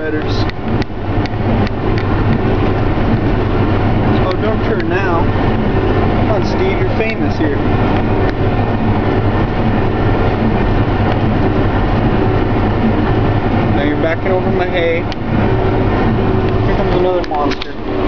spreaders. Oh, don't turn now. Come on, Steve, you're famous here. Now you're backing over my hay. Here comes another monster.